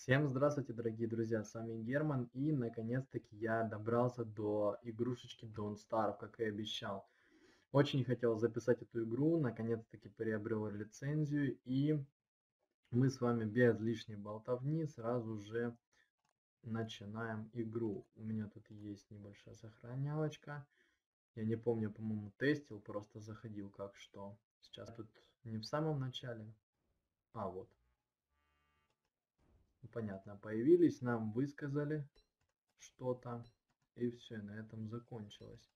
Всем здравствуйте, дорогие друзья, с вами Герман, и наконец-таки я добрался до игрушечки Don't Starve, как и обещал. Очень хотел записать эту игру, наконец-таки приобрел лицензию, и мы с вами без лишней болтовни сразу же начинаем игру. У меня тут есть небольшая сохранялочка, я не помню, по-моему, тестил, просто заходил как что. Сейчас тут не в самом начале, вот. Понятно, появились, нам высказали что-то, и все, на этом закончилось.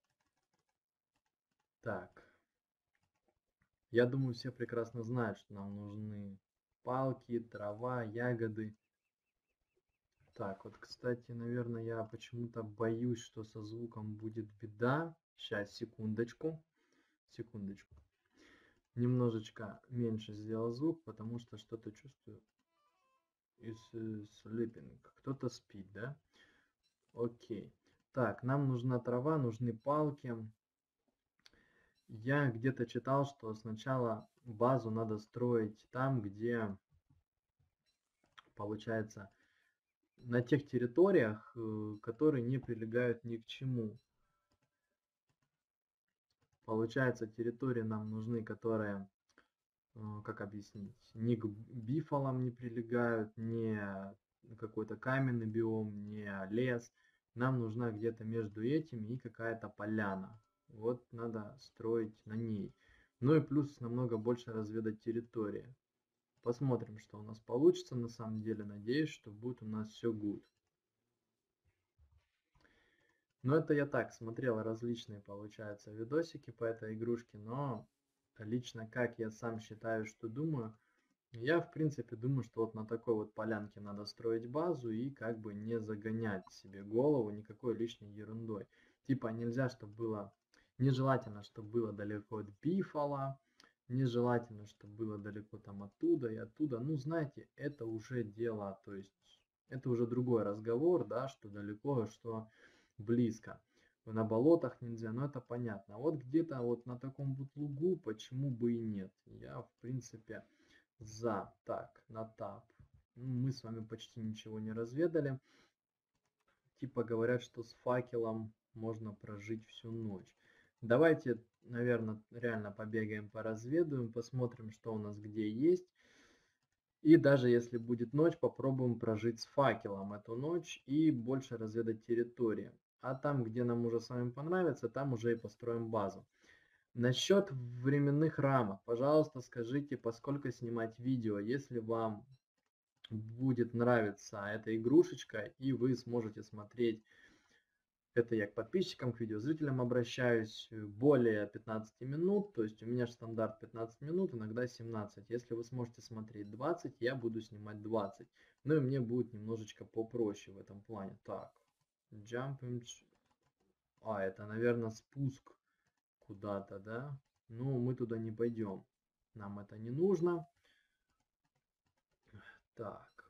Так, я думаю, все прекрасно знают, что нам нужны палки, трава, ягоды. Так, вот, кстати, наверное, я почему-то боюсь, что со звуком будет беда. Сейчас, секундочку, секундочку. Немножечко меньше сделал звук, потому что что-то чувствую. Is sleeping. Кто-то спит, да? Окей. Так, нам нужна трава, нужны палки. Я где-то читал, что сначала базу надо строить там, где, получается, на тех территориях, которые не прилегают ни к чему. Получается, территории нам нужны, которые, как объяснить, ни к бифалам не прилегают, не какой-то каменный биом, не лес. Нам нужна где-то между этими и какая-то поляна. Вот надо строить на ней. Ну и плюс намного больше разведать территории. Посмотрим, что у нас получится. На самом деле, надеюсь, что будет у нас все good. Но это я так смотрел различные, получается, видосики по этой игрушке, но лично как я сам считаю, что думаю, я в принципе думаю, что вот на такой вот полянке надо строить базу и как бы не загонять себе голову никакой лишней ерундой. Типа нельзя, чтобы было, нежелательно, чтобы было далеко от бифала, нежелательно, чтобы было далеко там оттуда и оттуда. Ну, знаете, это уже дело, то есть это уже другой разговор, да, что далеко, что близко. На болотах нельзя, но это понятно. Вот где-то вот на таком вот лугу, почему бы и нет. Я, в принципе, за. Так, на тап. Мы с вами почти ничего не разведали. Типа говорят, что с факелом можно прожить всю ночь. Давайте, наверное, реально побегаем, поразведываем, посмотрим, что у нас где есть. И даже если будет ночь, попробуем прожить с факелом эту ночь и больше разведать территории. А там, где нам уже с вами понравится, там уже и построим базу. Насчет временных рамок, пожалуйста, скажите, поскольку снимать видео, если вам будет нравиться эта игрушечка и вы сможете смотреть, это я к подписчикам, к видеозрителям обращаюсь, более 15 минут, то есть у меня же стандарт 15 минут, иногда 17. Если вы сможете смотреть 20, я буду снимать 20. Ну и мне будет немножечко попроще в этом плане. Так, jumping, это, наверное, спуск куда-то, да? Ну, мы туда не пойдем. Нам это не нужно. Так.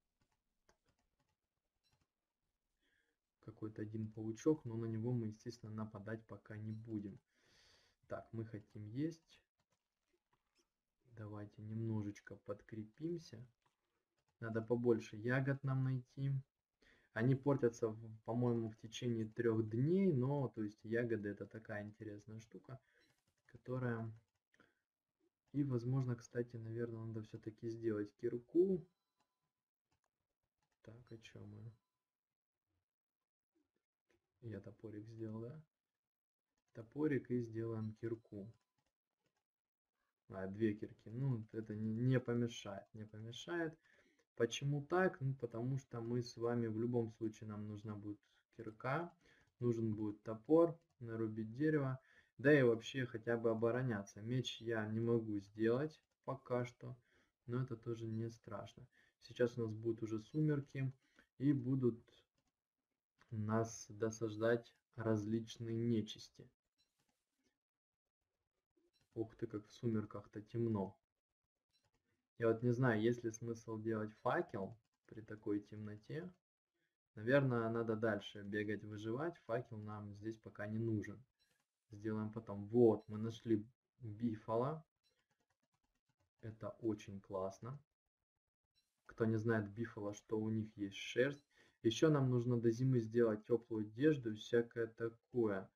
Какой-то один паучок, но на него мы, естественно, нападать пока не будем. Так, мы хотим есть. Давайте немножечко подкрепимся. Надо побольше ягод нам найти. Они портятся, по-моему, в течение 3 дней, но, то есть, ягоды это такая интересная штука, которая... И, возможно, кстати, наверное, надо все-таки сделать кирку. Так, о чем мы? Я топорик сделал, да? Топорик и сделаем кирку. 2 кирки. Ну, это не помешает, не помешает. Почему так? Ну, потому что мы с вами в любом случае нам нужна будет кирка, нужен будет топор, нарубить дерево, да и вообще хотя бы обороняться. Меч я не могу сделать пока что, но это тоже не страшно. Сейчас у нас будут уже сумерки и будут нас досаждать различные нечисти. Ух ты, как в сумерках-то темно. Я вот не знаю, есть ли смысл делать факел при такой темноте. Наверное, надо дальше бегать, выживать. Факел нам здесь пока не нужен. Сделаем потом. Вот, мы нашли бифала. Это очень классно. Кто не знает бифала, что у них есть шерсть. Еще нам нужно до зимы сделать теплую одежду и всякое такое.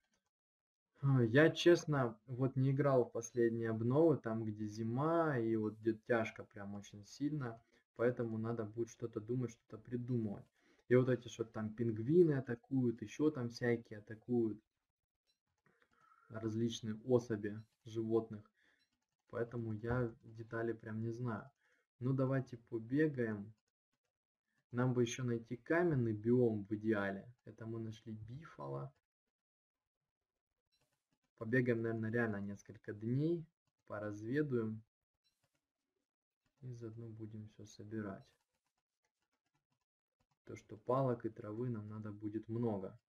Я, честно, вот не играл в последние обновы, там, где зима, и вот где тяжко прям очень сильно, поэтому надо будет что-то думать, что-то придумывать. И вот эти что там пингвины атакуют, еще там всякие атакуют различные особи животных, поэтому я детали прям не знаю. Ну, давайте побегаем. Нам бы еще найти каменный биом в идеале. Это мы нашли бифала. Побегаем, наверное, реально несколько дней, поразведуем и заодно будем все собирать. То, что палок и травы нам надо будет много.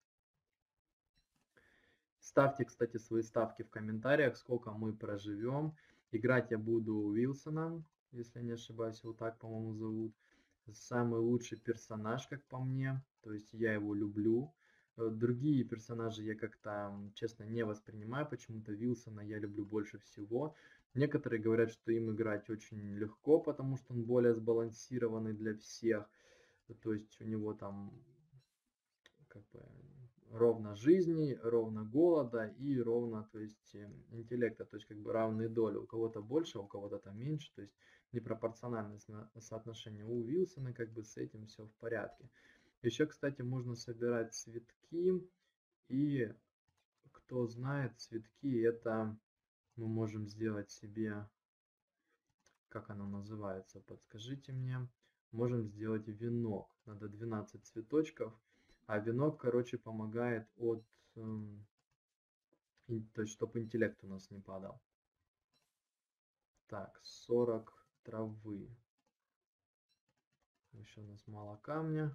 Ставьте, кстати, свои ставки в комментариях, сколько мы проживем. Играть я буду Уилсоном, если не ошибаюсь, его так, по-моему, зовут. Самый лучший персонаж, как по мне, то есть я его люблю. Другие персонажи я как-то, честно, не воспринимаю, почему-то Вилсона я люблю больше всего. Некоторые говорят, что им играть очень легко, потому что он более сбалансированный для всех. То есть у него там как бы ровно жизни, ровно голода и ровно, то есть интеллекта, то есть как бы равные доли. У кого-то больше, у кого-то там меньше, то есть непропорциональное соотношение. У Вилсона как бы с этим все в порядке. Еще, кстати, можно собирать цветки, и кто знает, цветки это мы можем сделать себе, как оно называется, подскажите мне. Можем сделать венок. Надо 12 цветочков. А венок, короче, помогает от, то есть, чтобы интеллект у нас не падал. Так, 40 травы. Еще у нас мало камня.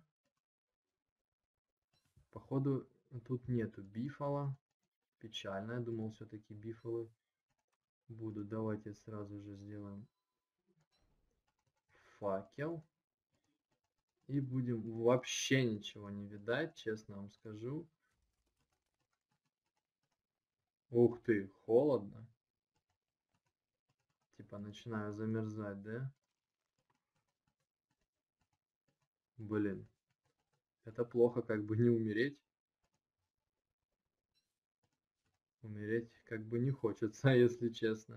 Походу, тут нету бифала. Печально. Я думал, все-таки бифалы будут. Давайте сразу же сделаем факел. И будем вообще ничего не видать, честно вам скажу. Ух ты, холодно. Типа начинаю замерзать, да? Блин, это плохо, как бы не умереть. Умереть как бы не хочется, если честно.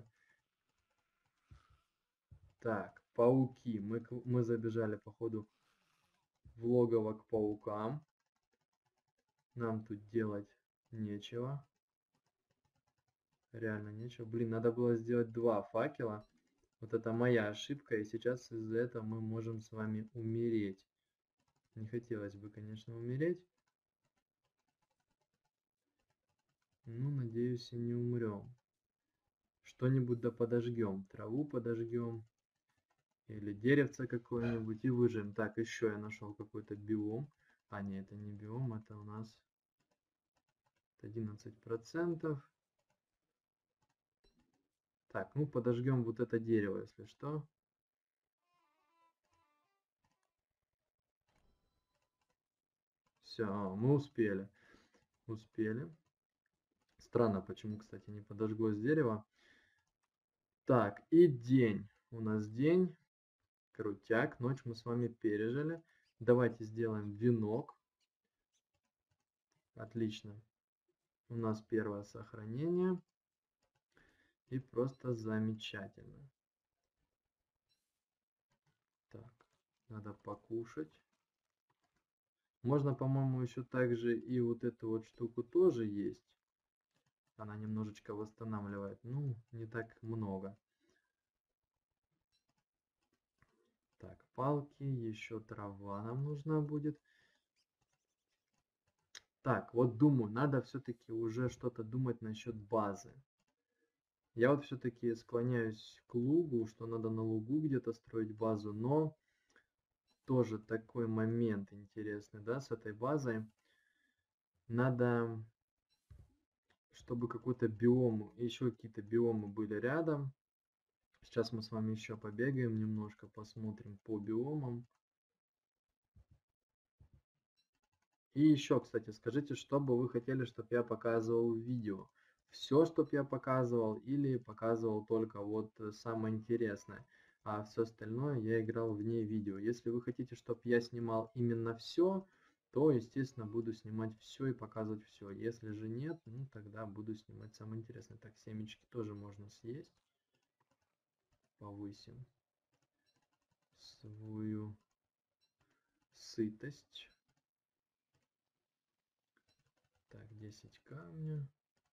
Так, пауки. Мы забежали, походу, в логово к паукам. Нам тут делать нечего. Реально нечего. Блин, надо было сделать 2 факела. Вот это моя ошибка, и сейчас из-за этого мы можем с вами умереть. Не хотелось бы, конечно, умереть. Ну, надеюсь, и не умрем. Что-нибудь да подожгем. Траву подожгем. Или деревце какое-нибудь и выжжем. Так, еще я нашел какой-то биом. А, нет, это не биом, это у нас 11%. Так, ну подожгем вот это дерево, если что. Все, мы успели. Успели. Странно, почему, кстати, не подожглось дерево. Так, и день. У нас день. Крутяк. Ночь мы с вами пережили. Давайте сделаем венок. Отлично. У нас первое сохранение. И просто замечательно. Так, надо покушать. Можно, по-моему, еще также и вот эту вот штуку тоже есть. Она немножечко восстанавливает. Ну, не так много. Так, палки, еще трава нам нужна будет. Так, вот думаю, надо все-таки уже что-то думать насчет базы. Я вот все-таки склоняюсь к лугу, что надо на лугу где-то строить базу, но тоже такой момент интересный, да, с этой базой. Надо, чтобы какой-то биом, еще какие-то биомы были рядом. Сейчас мы с вами еще побегаем немножко, посмотрим по биомам. И еще, кстати, скажите, что бы вы хотели, чтобы я показывал в видео. Все, чтобы я показывал, или показывал только вот самое интересное. а все остальное я играл вне видео. Если вы хотите, чтобы я снимал именно все, то, естественно, буду снимать все и показывать все. Если же нет, ну тогда буду снимать самое интересное. Так, семечки тоже можно съесть. Повысим свою сытость. Так, 10 камня.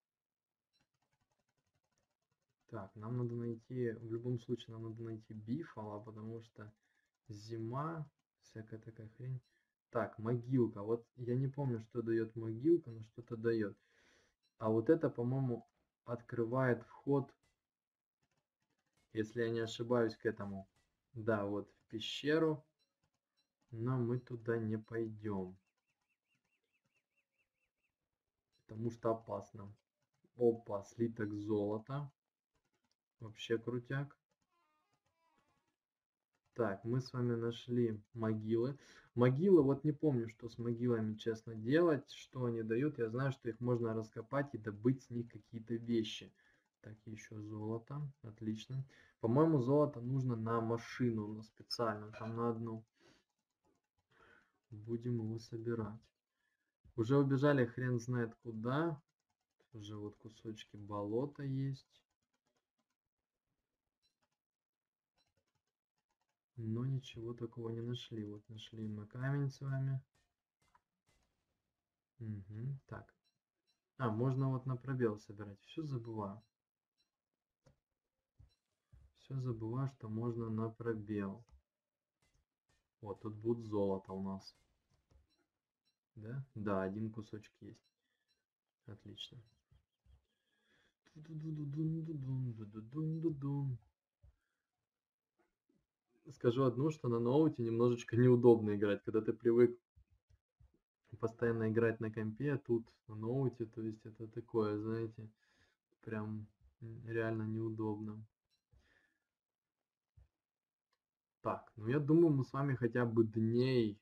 Так, нам надо найти, в любом случае, нам надо найти бифала, потому что зима, всякая такая хрень. Так, могилка. Вот я не помню, что дает могилка, но что-то дает. А вот это, по-моему, открывает вход, если я не ошибаюсь, к этому. Да, вот в пещеру. Но мы туда не пойдем. Потому что опасно. Опа, слиток золота. Вообще крутяк. Так, мы с вами нашли могилы. Могилы, вот не помню, что с могилами, честно, делать, что они дают. Я знаю, что их можно раскопать и добыть с них какие-то вещи. Так, еще золото. Отлично. По-моему, золото нужно на машину, на специальную, там на одну. Будем его собирать. Уже убежали хрен знает куда. Уже вот кусочки болота есть. Но ничего такого не нашли. Вот нашли мы камень с вами. Угу. Так. А, можно вот на пробел собирать. Все забываю. Все забываю, что можно на пробел. Вот, тут будет золото у нас. Да? Да, один кусочек есть. Отлично. Скажу одну, что на ноуте немножечко неудобно играть, когда ты привык постоянно играть на компе, а тут на ноуте, то есть это такое, знаете, прям реально неудобно. Так, ну я думаю, мы с вами хотя бы дней,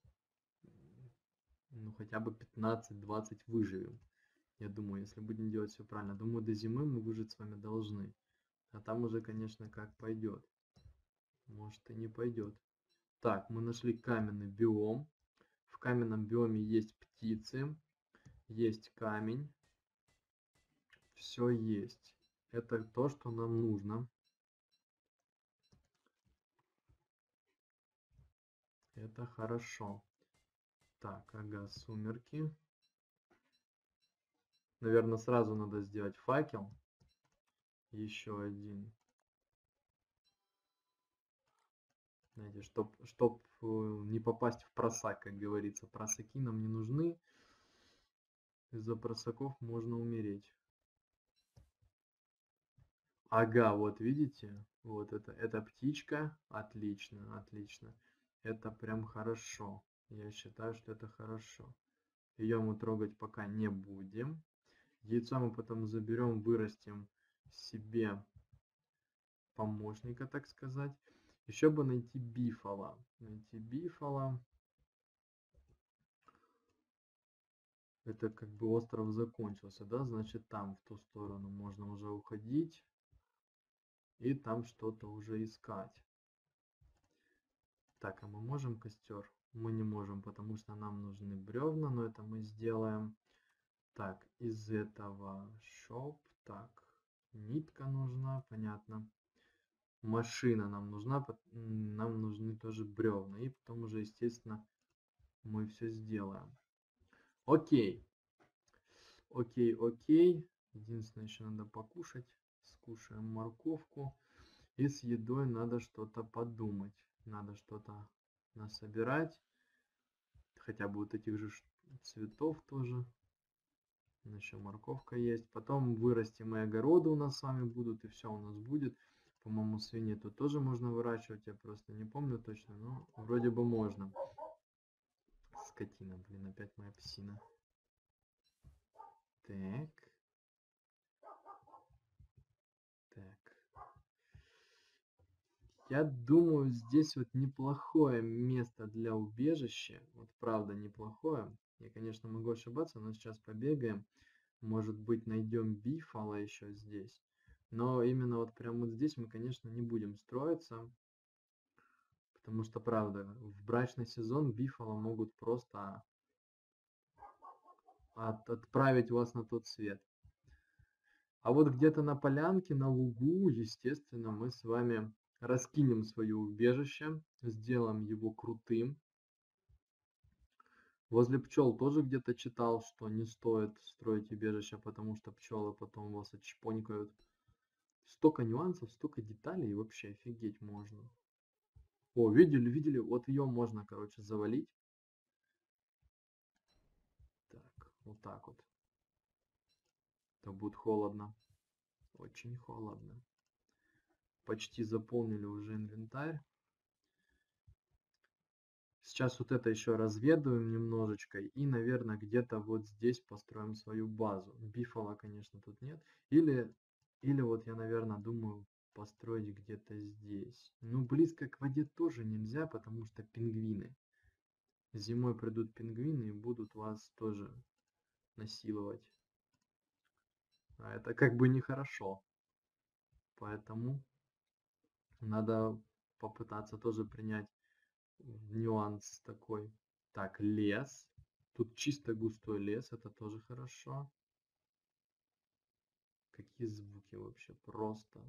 ну хотя бы 15-20 выживем. Я думаю, если будем делать все правильно. Думаю, до зимы мы выжить с вами должны. А там уже, конечно, как пойдет. Может и не пойдет. Так, мы нашли каменный биом. В каменном биоме есть птицы, есть камень. Все есть. Это то, что нам нужно. Это хорошо. Так, ага, сумерки. Наверное, сразу надо сделать факел. Еще один. Знаете, чтоб не попасть в просак, как говорится. Просаки нам не нужны. Из-за просаков можно умереть. Ага, вот видите? Вот это птичка. Отлично, отлично. Это прям хорошо. Я считаю, что это хорошо. Ее мы трогать пока не будем. Яйцо мы потом заберем, вырастим себе помощника, так сказать. Еще бы найти бифала. Найти бифала. Это как бы остров закончился, да? Значит, там в ту сторону можно уже уходить. И там что-то уже искать. Так, а мы можем костер? Мы не можем, потому что нам нужны бревна, но это мы сделаем. Так, из этого шоп. Так, нитка нужна, понятно. Машина нам нужна, нам нужны тоже бревна. И потом уже, естественно, мы все сделаем. Окей. Окей, окей. Единственное, еще надо покушать. Скушаем морковку. И с едой надо что-то подумать. Надо что-то насобирать. Хотя бы вот этих же цветов тоже. Еще морковка есть. Потом вырастим и огороды у нас с вами будут. И все у нас будет. По-моему, свиней тут тоже можно выращивать. Я просто не помню точно. Но вроде бы можно. Скотина, блин, опять моя псина. Так. Так. Я думаю, здесь вот неплохое место для убежища. Вот правда неплохое. Я, конечно, могу ошибаться, но сейчас побегаем. Может быть, найдем бифала еще здесь. Но именно вот прям вот здесь мы, конечно, не будем строиться, потому что, правда, в брачный сезон Бифало могут просто отправить вас на тот свет. А вот где-то на полянке, на лугу, естественно, мы с вами раскинем свое убежище, сделаем его крутым. Возле пчел тоже где-то читал, что не стоит строить убежище, потому что пчелы потом вас отщепонькают. Столько нюансов, столько деталей, вообще офигеть можно. О, видели, видели? Вот ее можно, короче, завалить. Так, вот так вот. Это будет холодно. Очень холодно. Почти заполнили уже инвентарь. Сейчас вот это еще разведываем немножечко. И, наверное, где-то вот здесь построим свою базу. Бифала, конечно, тут нет. Или вот я, наверное, думаю построить где-то здесь. Ну, близко к воде тоже нельзя, потому что пингвины. Зимой придут пингвины и будут вас тоже насиловать. А это как бы нехорошо. Поэтому надо попытаться тоже принять нюанс такой. Так, лес. Тут чисто густой лес, это тоже хорошо. Какие звуки вообще, просто.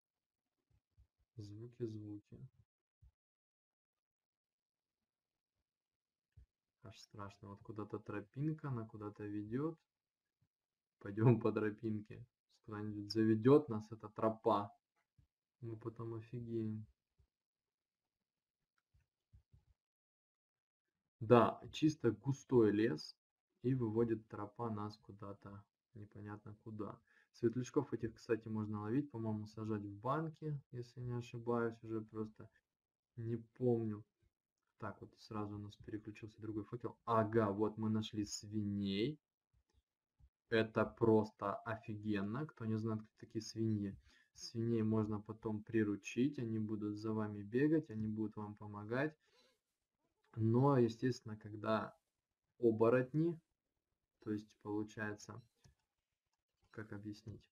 Звуки, звуки. Аж страшно. Вот куда-то тропинка, она куда-то ведет. Пойдем по тропинке. Куда-нибудь заведет нас эта тропа. Мы потом офигеем. Да, чисто густой лес. И выводит тропа нас куда-то непонятно куда. Светлячков этих, кстати, можно ловить, по-моему, сажать в банки, если не ошибаюсь, уже просто не помню. Так, вот сразу у нас переключился другой факел. Ага, вот мы нашли свиней. Это просто офигенно. Кто не знает, кто такие свиньи. Свиней можно потом приручить, они будут за вами бегать, они будут вам помогать. Но, естественно, когда оборотни, то есть получается, как объяснить,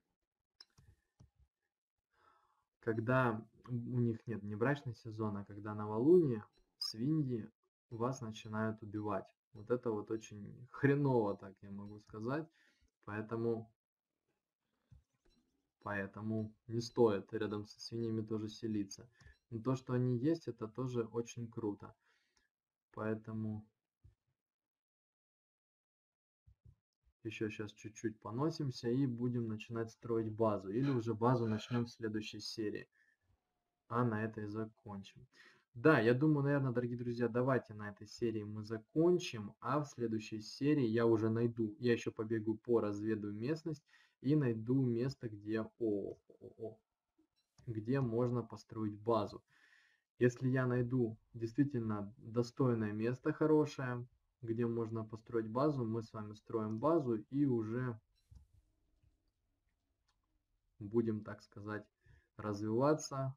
когда у них нет не брачный сезон, а когда новолуние, свиньи вас начинают убивать. Вот это вот очень хреново, так я могу сказать. Поэтому не стоит рядом со свиньями тоже селиться. Но то, что они есть, это тоже очень круто. Поэтому еще сейчас чуть-чуть поносимся и будем начинать строить базу. Или уже базу начнем в следующей серии. А на этой закончим. Да, я думаю, наверное, дорогие друзья, давайте на этой серии мы закончим, а в следующей серии я уже найду, я еще побегу по разведу местность и найду место, где можно построить базу. Если я найду действительно достойное место хорошее, где можно построить базу, мы с вами строим базу и уже будем, так сказать, развиваться.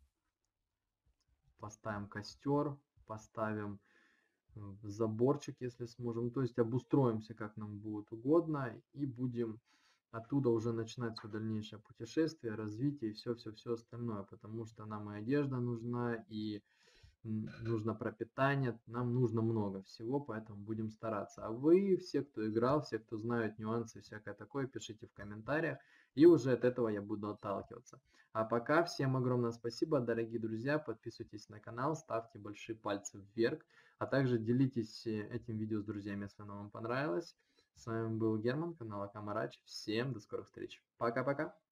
Поставим костер, поставим заборчик, если сможем. То есть обустроимся, как нам будет угодно, и будем оттуда уже начинать свое дальнейшее путешествие, развитие и все-все-все остальное, потому что нам и одежда нужна, и нужно пропитание, нам нужно много всего, поэтому будем стараться. А вы, все, кто играл, все, кто знают нюансы, всякое такое, пишите в комментариях, и уже от этого я буду отталкиваться. А пока всем огромное спасибо, дорогие друзья, подписывайтесь на канал, ставьте большие пальцы вверх, а также делитесь этим видео с друзьями, если оно вам понравилось. С вами был Герман, канал Акамарач. Всем до скорых встреч. Пока-пока.